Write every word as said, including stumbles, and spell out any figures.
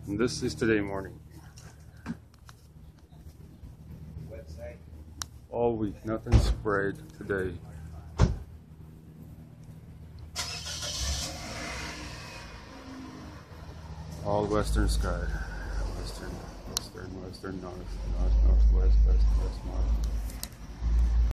And this is today morning. All week, nothing sprayed today. All western sky. Western, western, western, north, north, northwest, west, west, north.